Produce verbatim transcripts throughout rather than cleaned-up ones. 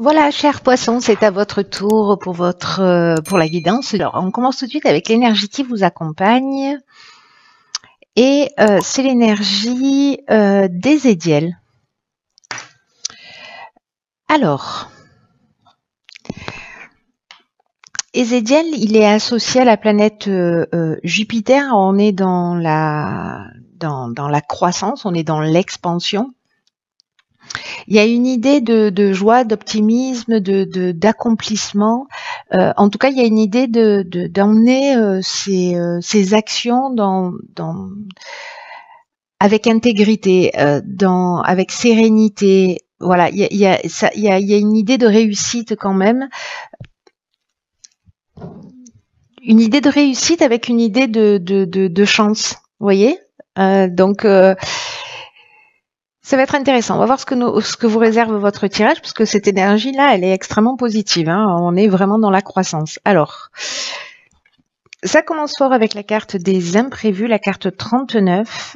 Voilà, cher poisson, c'est à votre tour pour votre euh, pour la guidance. Alors, on commence tout de suite avec l'énergie qui vous accompagne. Et euh, c'est l'énergie euh, d'Ézédiel. Alors, Ézédiel, il est associé à la planète euh, euh, Jupiter. On est dans la dans, dans la croissance, on est dans l'expansion. Il y a une idée de, de joie, d'optimisme, de, de- d'accomplissement. Euh, en tout cas, il y a une idée de, de- d'emmener euh, ces, euh, ces actions dans, dans, avec intégrité, euh, dans, avec sérénité. Voilà, il y a, il y, a, ça, il y, a, il y a une idée de réussite quand même. Une idée de réussite avec une idée de, de, de, de chance. Vous voyez. Euh, donc, euh, Ça va être intéressant. On va voir ce que, nous, ce que vous réserve votre tirage, parce que cette énergie-là, elle est extrêmement positive. Hein. On est vraiment dans la croissance. Alors, ça commence fort avec la carte des imprévus, la carte trente-neuf.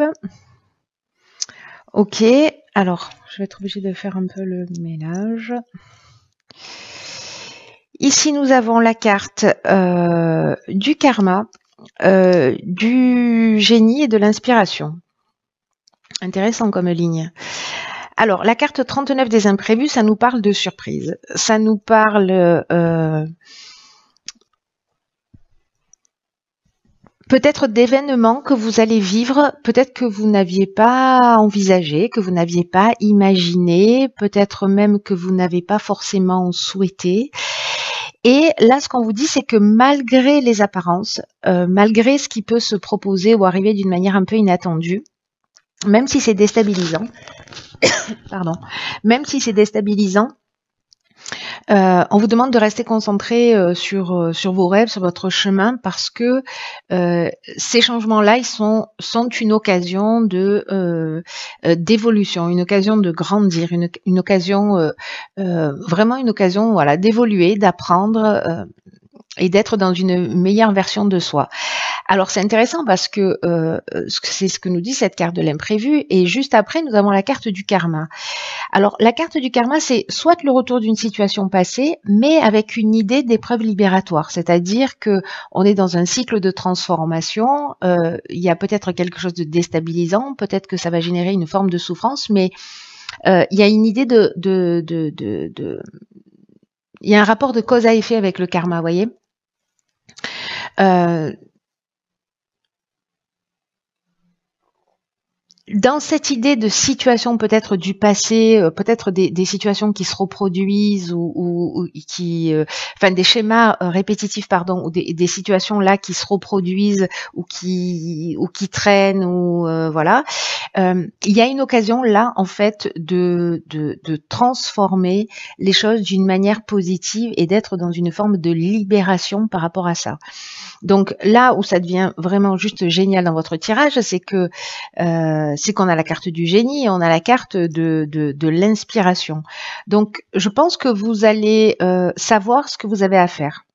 Ok, alors, je vais être obligée de faire un peu le ménage. Ici, nous avons la carte euh, du karma, euh, du génie et de l'inspiration. Intéressant comme ligne. Alors, la carte trente-neuf des imprévus, ça nous parle de surprise. Ça nous parle euh, peut-être d'événements que vous allez vivre, peut-être que vous n'aviez pas envisagé, que vous n'aviez pas imaginé, peut-être même que vous n'avez pas forcément souhaité. Et là, ce qu'on vous dit, c'est que malgré les apparences, euh, malgré ce qui peut se proposer ou arriver d'une manière un peu inattendue, même si c'est déstabilisant, pardon, même si c'est déstabilisant, Euh, on vous demande de rester concentré euh, sur euh, sur vos rêves, sur votre chemin, parce que euh, ces changements-là, ils sont sont une occasion de euh, euh, d'évolution, une occasion de grandir, une une occasion euh, euh, vraiment une occasion, voilà, d'évoluer, d'apprendre euh, et d'être dans une meilleure version de soi. Alors c'est intéressant parce que euh, c'est ce que nous dit cette carte de l'imprévu, et juste après nous avons la carte du karma. Alors, la carte du karma, c'est soit le retour d'une situation passée, mais avec une idée d'épreuve libératoire. C'est-à-dire que on est dans un cycle de transformation. Euh, il y a peut-être quelque chose de déstabilisant, peut-être que ça va générer une forme de souffrance, mais euh, il y a une idée de, de, de, de, de... il y a un rapport de cause à effet avec le karma, vous voyez. Euh, Dans cette idée de situation peut-être du passé, euh, peut-être des, des situations qui se reproduisent ou, ou, ou qui, euh, enfin des schémas euh, répétitifs, pardon, ou des, des situations là qui se reproduisent ou qui ou qui traînent ou euh, voilà, euh, il y a une occasion là en fait de de, de transformer les choses d'une manière positive et d'être dans une forme de libération par rapport à ça. Donc là où ça devient vraiment juste génial dans votre tirage, c'est que euh, c'est qu'on a la carte du génie et on a la carte de, de, de l'inspiration. Donc je pense que vous allez euh, savoir ce que vous avez à faire.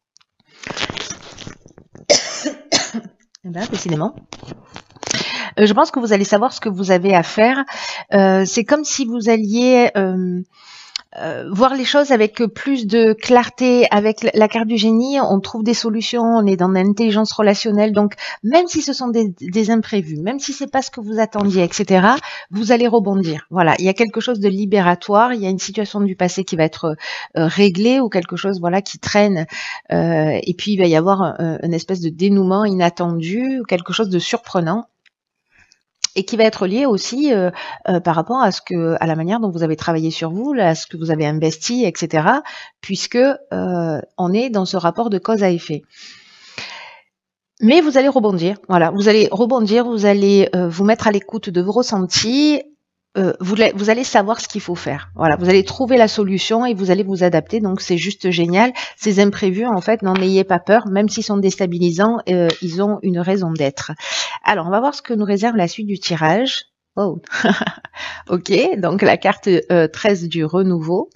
Eh ben, décidément. Euh, je pense que vous allez savoir ce que vous avez à faire. Euh, c'est comme si vous alliez euh, Euh, voir les choses avec plus de clarté. Avec la carte du génie, on trouve des solutions, on est dans l'intelligence relationnelle. Donc, même si ce sont des, des imprévus, même si c'est pas ce que vous attendiez, et cetera, vous allez rebondir. Voilà, il y a quelque chose de libératoire, il y a une situation du passé qui va être euh, réglée ou quelque chose, voilà, qui traîne. Euh, et puis, il va y avoir un, une espèce de dénouement inattendu, quelque chose de surprenant, et qui va être lié aussi euh, euh, par rapport à ce que, à la manière dont vous avez travaillé sur vous, à ce que vous avez investi, et cetera. Puisque euh, on est dans ce rapport de cause à effet. Mais vous allez rebondir, voilà, vous allez rebondir, vous allez euh, vous mettre à l'écoute de vos ressentis. Euh, vous, vous allez savoir ce qu'il faut faire. Voilà, vous allez trouver la solution et vous allez vous adapter. Donc c'est juste génial. Ces imprévus, en fait, n'en ayez pas peur, même s'ils sont déstabilisants, euh, ils ont une raison d'être. Alors, on va voir ce que nous réserve la suite du tirage. Oh, ok. Donc la carte euh, treize du renouveau.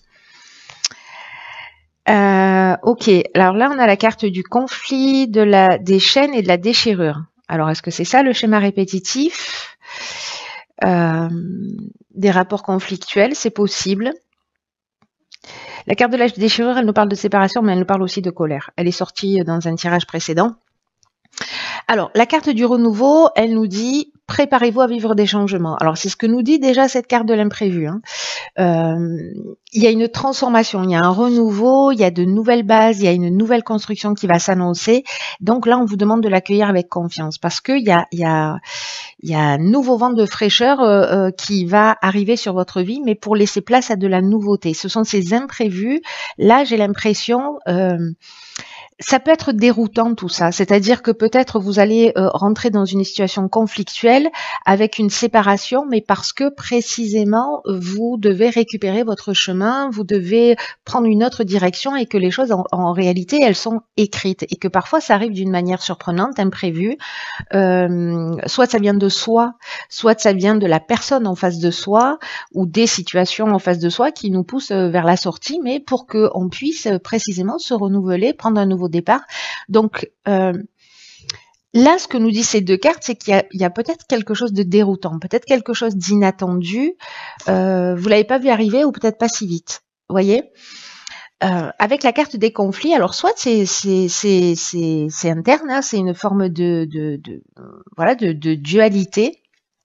Euh, ok. Alors là, on a la carte du conflit, de la des chaînes et de la déchirure. Alors, est-ce que c'est ça le schéma répétitif? Euh, des rapports conflictuels, c'est possible. La carte de la déchirure, elle nous parle de séparation, mais elle nous parle aussi de colère. Elle est sortie dans un tirage précédent. Alors, la carte du renouveau, elle nous dit « Préparez-vous à vivre des changements ». Alors, c'est ce que nous dit déjà cette carte de l'imprévu. Hein. Euh, il y a une transformation, il y a un renouveau, il y a de nouvelles bases, il y a une nouvelle construction qui va s'annoncer. Donc là, on vous demande de l'accueillir avec confiance parce qu'il y a, il y, a, il y a un nouveau vent de fraîcheur euh, euh, qui va arriver sur votre vie, mais pour laisser place à de la nouveauté. Ce sont ces imprévus. Là, j'ai l'impression... Euh, ça peut être déroutant tout ça, c'est-à-dire que peut-être vous allez euh, rentrer dans une situation conflictuelle avec une séparation, mais parce que précisément vous devez récupérer votre chemin, vous devez prendre une autre direction et que les choses en, en réalité elles sont écrites et que parfois ça arrive d'une manière surprenante, imprévue, euh, soit ça vient de soi, soit ça vient de la personne en face de soi ou des situations en face de soi qui nous poussent vers la sortie, mais pour qu'on puisse précisément se renouveler, prendre un nouveau départ. Donc euh, là, ce que nous disent ces deux cartes, c'est qu'il y a, a peut-être quelque chose de déroutant, peut-être quelque chose d'inattendu. Euh, vous l'avez pas vu arriver ou peut-être pas si vite. Vous voyez, euh, avec la carte des conflits, alors soit c'est c'est c'est c'est c'est interne, hein, c'est une forme de de, de voilà de, de dualité.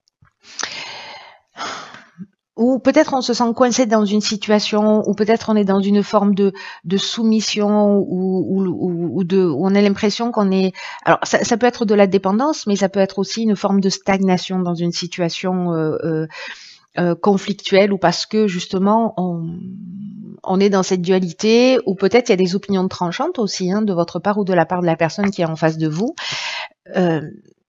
Ou peut-être on se sent coincé dans une situation, ou peut-être on est dans une forme de, de soumission, ou, ou, ou de, où on a l'impression qu'on est... Alors ça, ça peut être de la dépendance, mais ça peut être aussi une forme de stagnation dans une situation euh, euh, euh, conflictuelle, ou parce que justement on, on est dans cette dualité, ou peut-être il y a des opinions tranchantes aussi, hein, de votre part ou de la part de la personne qui est en face de vous. Euh,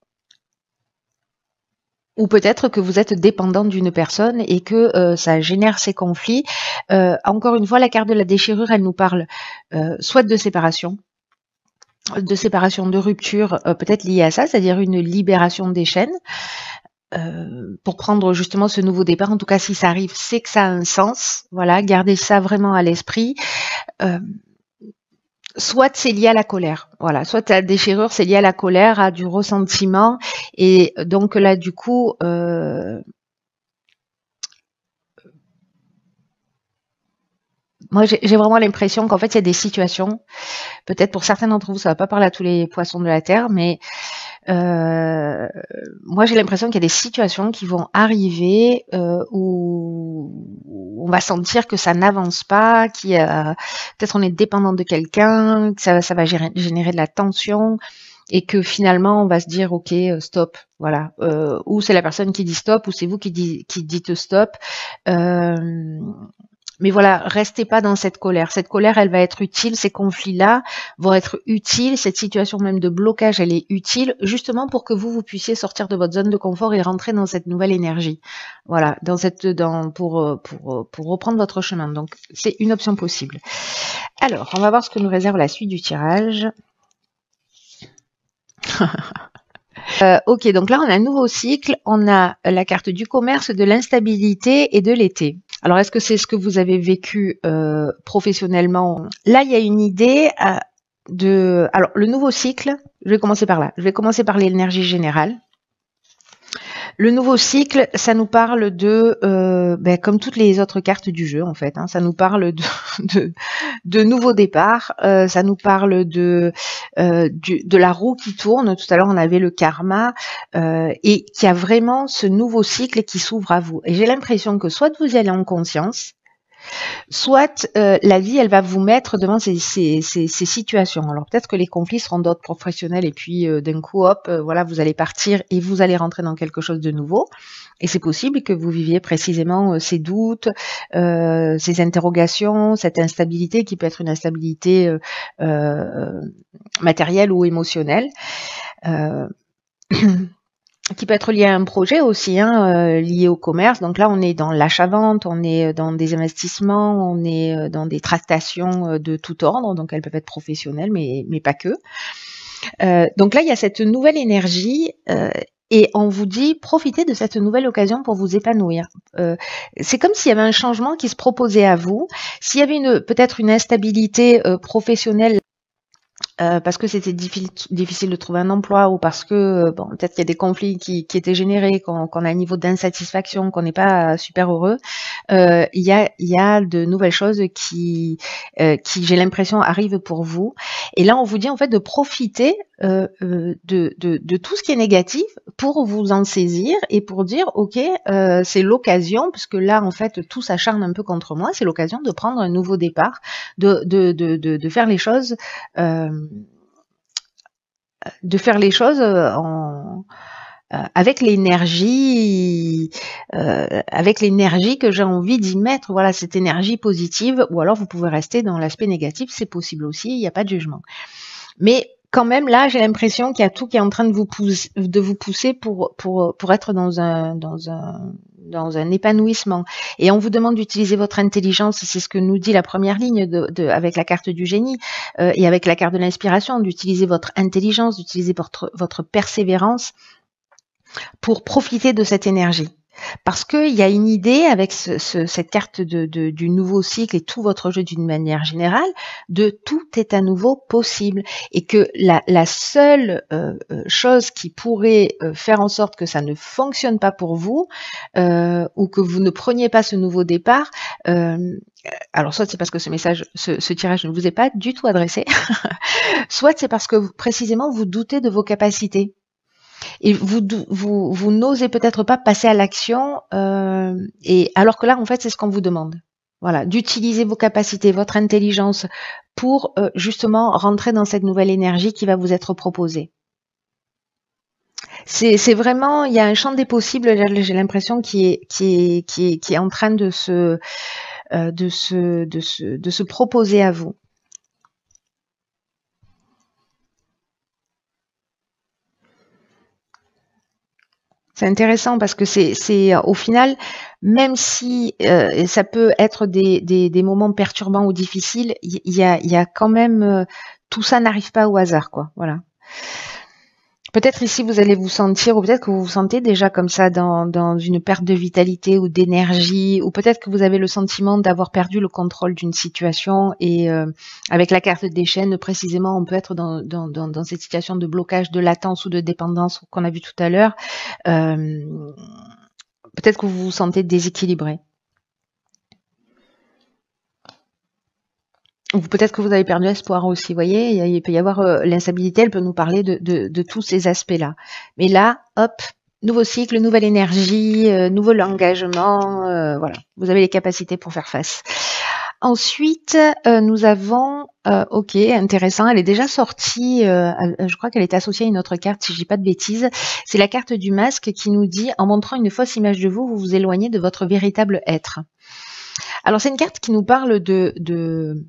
Ou peut-être que vous êtes dépendant d'une personne et que euh, ça génère ces conflits. Euh, encore une fois, la carte de la déchirure, elle nous parle euh, soit de séparation, de séparation, de rupture, euh, peut-être liée à ça, c'est-à-dire une libération des chaînes, euh, pour prendre justement ce nouveau départ. En tout cas, si ça arrive, c'est que ça a un sens. Voilà, gardez ça vraiment à l'esprit. Euh, Soit c'est lié à la colère, voilà. Soit la déchirure, c'est lié à la colère, à du ressentiment, et donc là, du coup, euh, moi, j'ai vraiment l'impression qu'en fait, il y a des situations, peut-être pour certains d'entre vous, ça va pas parler à tous les poissons de la terre, mais euh, moi, j'ai l'impression qu'il y a des situations qui vont arriver euh, où on va sentir que ça n'avance pas, qui euh, peut-être on est dépendant de quelqu'un, que ça, ça va gérer, générer de la tension, et que finalement on va se dire ok, stop, voilà, euh, ou c'est la personne qui dit stop, ou c'est vous qui, dit, qui dites stop. Euh, Mais voilà, restez pas dans cette colère. Cette colère, elle va être utile. Ces conflits-là vont être utiles. Cette situation même de blocage, elle est utile justement pour que vous, vous puissiez sortir de votre zone de confort et rentrer dans cette nouvelle énergie. Voilà, dans cette, dans, pour, pour, pour reprendre votre chemin. Donc, c'est une option possible. Alors, on va voir ce que nous réserve la suite du tirage. euh, ok, donc là, on a un nouveau cycle. On a la carte du commerce, de l'instabilité et de l'été. Alors, est-ce que c'est ce que vous avez vécu euh, professionnellement? Là, il y a une idée euh, de... Alors, le nouveau cycle, je vais commencer par là. Je vais commencer par l'énergie générale. Le nouveau cycle, ça nous parle de, euh, ben, comme toutes les autres cartes du jeu en fait, hein, ça nous parle de, de, de nouveaux départs, euh, ça nous parle de, euh, du, de la roue qui tourne. Tout à l'heure, on avait le karma euh, et qui a vraiment ce nouveau cycle qui s'ouvre à vous. Et j'ai l'impression que soit vous y allez en conscience, soit euh, la vie, elle va vous mettre devant ces, ces, ces, ces situations. Alors peut-être que les conflits seront d'autres professionnels et puis euh, d'un coup, hop, euh, voilà, vous allez partir et vous allez rentrer dans quelque chose de nouveau. Et c'est possible que vous viviez précisément euh, ces doutes, euh, ces interrogations, cette instabilité qui peut être une instabilité euh, euh, matérielle ou émotionnelle. Euh, qui peut être lié à un projet aussi, hein, euh, lié au commerce. Donc là, on est dans l'achat-vente, on est dans des investissements, on est dans des tractations de tout ordre. Donc elles peuvent être professionnelles, mais, mais pas que. Euh, donc là, il y a cette nouvelle énergie euh, et on vous dit, profitez de cette nouvelle occasion pour vous épanouir. Euh, c'est comme s'il y avait un changement qui se proposait à vous. S'il y avait une peut-être une instabilité euh, professionnelle, euh, parce que c'était difficile, difficile de trouver un emploi ou parce que euh, bon, peut-être qu'il y a des conflits qui, qui étaient générés, qu'on qu'on a un niveau d'insatisfaction, qu'on n'est pas super heureux, euh, il y a, il y a de nouvelles choses qui, euh, qui j'ai l'impression arrivent pour vous. Et là, on vous dit en fait de profiter euh, euh, de, de, de tout ce qui est négatif pour vous en saisir et pour dire ok, euh, c'est l'occasion, puisque là en fait tout s'acharne un peu contre moi, c'est l'occasion de prendre un nouveau départ, de, de, de, de, de faire les choses. Euh, de faire les choses en, euh, avec l'énergie, euh, avec l'énergie que j'ai envie d'y mettre. Voilà, cette énergie positive. Ou alors vous pouvez rester dans l'aspect négatif, c'est possible aussi. Il n'y a pas de jugement. Mais quand même, là, j'ai l'impression qu'il y a tout qui est en train de vous pousser, de vous pousser pour pour pour être dans un dans un dans un épanouissement. Et on vous demande d'utiliser votre intelligence. C'est ce que nous dit la première ligne de, de avec la carte du génie euh, et avec la carte de l'inspiration, d'utiliser votre intelligence, d'utiliser votre votre persévérance pour profiter de cette énergie. Parce qu'il y a une idée avec ce, ce, cette carte de, de, du nouveau cycle et tout votre jeu d'une manière générale, de tout est à nouveau possible. Et que la, la seule euh, chose qui pourrait euh, faire en sorte que ça ne fonctionne pas pour vous, euh, ou que vous ne preniez pas ce nouveau départ, euh, alors soit c'est parce que ce message, ce, ce tirage ne vous est pas du tout adressé, soit c'est parce que vous, précisément vous doutez de vos capacités. Et vous, vous, vous n'osez peut-être pas passer à l'action, euh, et alors que là, en fait, c'est ce qu'on vous demande. Voilà, d'utiliser vos capacités, votre intelligence pour euh, justement rentrer dans cette nouvelle énergie qui va vous être proposée. C'est, c'est vraiment, il y a un champ des possibles, j'ai l'impression, qui est, qui est, qui est, qui est en train de se, euh, de se, de se, de se proposer à vous. C'est intéressant parce que c'est, c'est au final, même si euh, ça peut être des, des, des moments perturbants ou difficiles, il y, y, a, y a quand même euh, tout ça n'arrive pas au hasard, quoi. Voilà. Peut-être ici vous allez vous sentir, ou peut-être que vous vous sentez déjà comme ça dans, dans une perte de vitalité ou d'énergie, ou peut-être que vous avez le sentiment d'avoir perdu le contrôle d'une situation. Et euh, avec la carte des chaînes, précisément, on peut être dans, dans, dans, dans cette situation de blocage, de latence ou de dépendance qu'on a vu tout à l'heure. Euh, peut-être que vous vous sentez déséquilibré. Ou peut-être que vous avez perdu espoir aussi, vous voyez, il peut y avoir euh, l'instabilité, elle peut nous parler de, de, de tous ces aspects-là. Mais là, hop, nouveau cycle, nouvelle énergie, euh, nouveau engagement, euh, voilà, vous avez les capacités pour faire face. Ensuite, euh, nous avons, euh, ok, intéressant, elle est déjà sortie, euh, je crois qu'elle est associée à une autre carte, si je dis pas de bêtises, c'est la carte du masque qui nous dit, en montrant une fausse image de vous, vous vous éloignez de votre véritable être. Alors c'est une carte qui nous parle de... de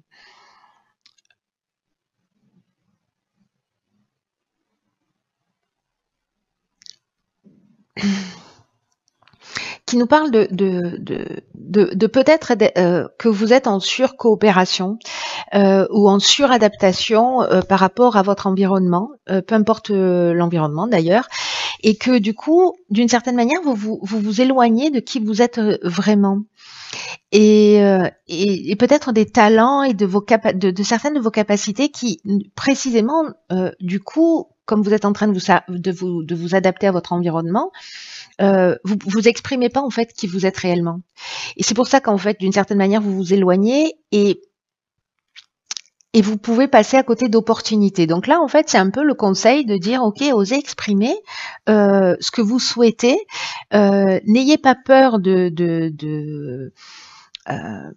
qui nous parle de, de, de, de, de peut-être euh, que vous êtes en surcoopération euh, ou en suradaptation euh, par rapport à votre environnement, euh, peu importe euh, l'environnement d'ailleurs, et que du coup, d'une certaine manière, vous vous, vous vous éloignez de qui vous êtes vraiment. Et, euh, et, et peut-être des talents et de, vos capa de, de certaines de vos capacités qui, précisément, euh, du coup, comme vous êtes en train de vous, de vous, de vous adapter à votre environnement, Euh, vous vous exprimez pas en fait qui vous êtes réellement. Et c'est pour ça qu'en fait, d'une certaine manière, vous vous éloignez et et vous pouvez passer à côté d'opportunités. Donc là, en fait, c'est un peu le conseil de dire, ok, osez exprimer euh, ce que vous souhaitez. Euh, n'ayez pas peur de de, de euh,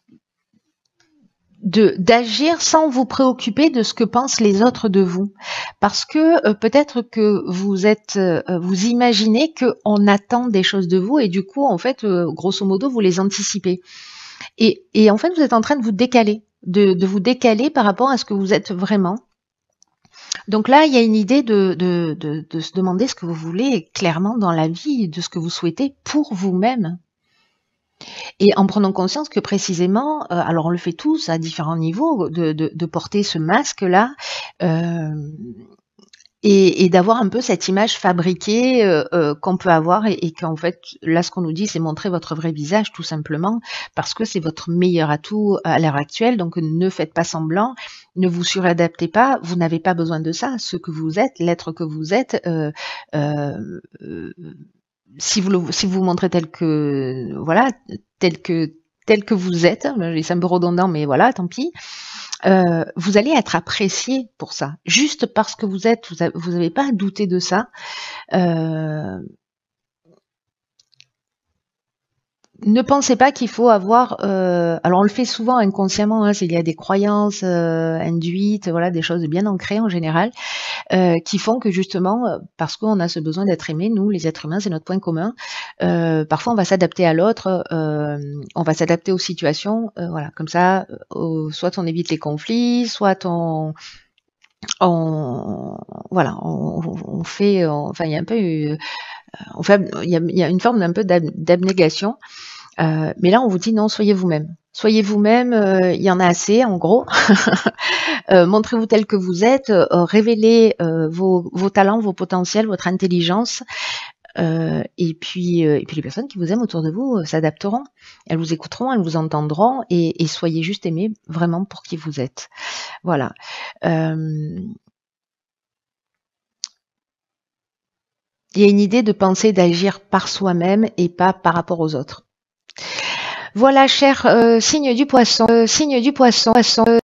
de d'agir sans vous préoccuper de ce que pensent les autres de vous, parce que euh, peut-être que vous êtes euh, vous imaginez que on attend des choses de vous et du coup en fait euh, grosso modo vous les anticipez et, et en fait vous êtes en train de vous décaler de, de vous décaler par rapport à ce que vous êtes vraiment. Donc là il y a une idée de, de, de, de se demander ce que vous voulez clairement dans la vie, de ce que vous souhaitez pour vous-même. Et en prenant conscience que précisément, euh, alors on le fait tous à différents niveaux, de, de, de porter ce masque-là, euh, et, et d'avoir un peu cette image fabriquée euh, euh, qu'on peut avoir et, et qu'en fait, là, ce qu'on nous dit, c'est montrer votre vrai visage, tout simplement, parce que c'est votre meilleur atout à l'heure actuelle. Donc, ne faites pas semblant, ne vous suradaptez pas. Vous n'avez pas besoin de ça. Ce que vous êtes, l'être que vous êtes, euh, euh, euh, si vous le, si vous vous montrez tel que, voilà, tel que tel que vous êtes, c'est un peu redondant, mais voilà, tant pis. Euh, vous allez être apprécié pour ça. Juste parce que vous êtes, vous n'avez pas à douter de ça. Euh, ne pensez pas qu'il faut avoir. Euh, alors on le fait souvent inconsciemment. Hein, il y a des croyances euh, induites, voilà, des choses bien ancrées en général, euh, qui font que justement, parce qu'on a ce besoin d'être aimé, nous, les êtres humains, c'est notre point commun. Euh, parfois, on va s'adapter à l'autre, euh, on va s'adapter aux situations, euh, voilà, comme ça, euh, soit on évite les conflits, soit on on voilà, on, on fait, on, enfin il y a un peu, euh, on fait, il y a, il y a une forme d'un peu d'abnégation. Euh, mais là, on vous dit non, soyez vous-même. Soyez vous-même, euh, il y en a assez, en gros. euh, montrez-vous tel que vous êtes, euh, révélez euh, vos, vos talents, vos potentiels, votre intelligence. Euh, et puis, euh, et puis les personnes qui vous aiment autour de vous euh, s'adapteront. Elles vous écouteront, elles vous entendront, et, et soyez juste aimés vraiment pour qui vous êtes. Voilà. Euh, il y a une idée de penser, d'agir par soi-même et pas par rapport aux autres. Voilà, cher euh, signe du poisson, euh, signe du poisson, poisson